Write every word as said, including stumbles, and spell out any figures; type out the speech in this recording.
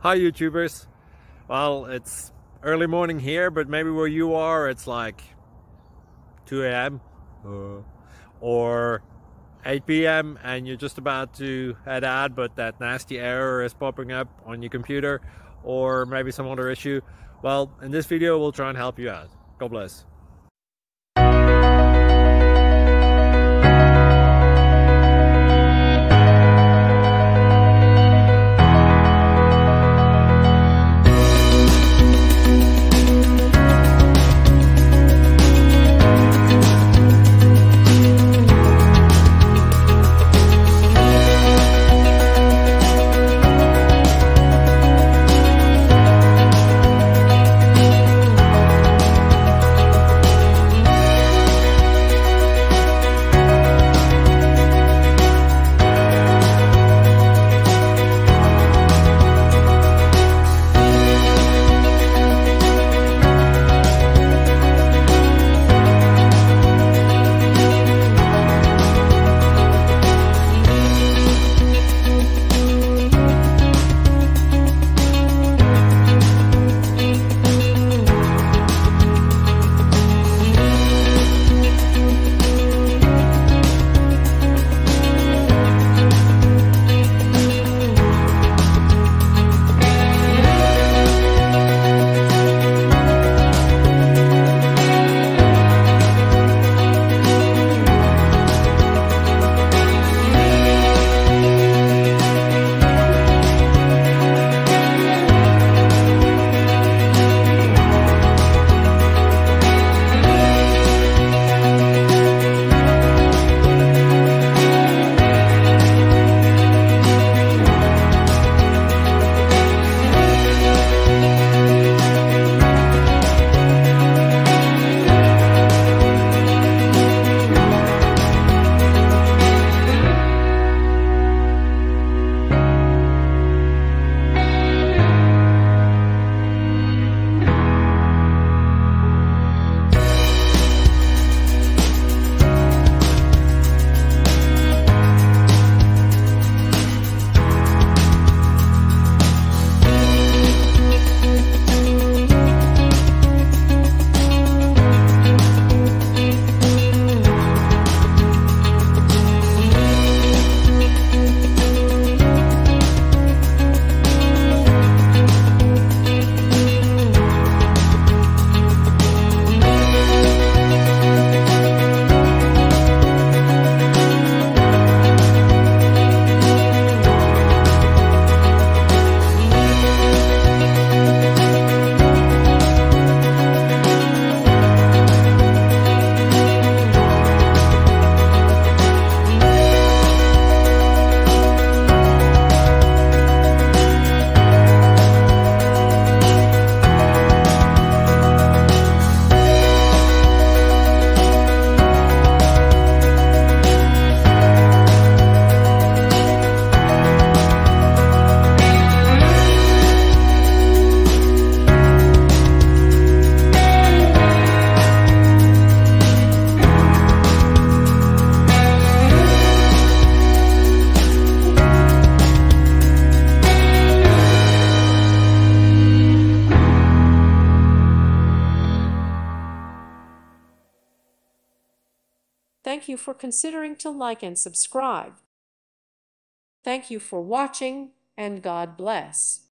Hi YouTubers. Well, it's early morning here, but maybe where you are it's like two A M uh, or eight P M and you're just about to head out, but that nasty error is popping up on your computer, or maybe some other issue. Well, in this video we'll try and help you out. God bless. Thank you for considering to like and subscribe. Thank you for watching, and God bless.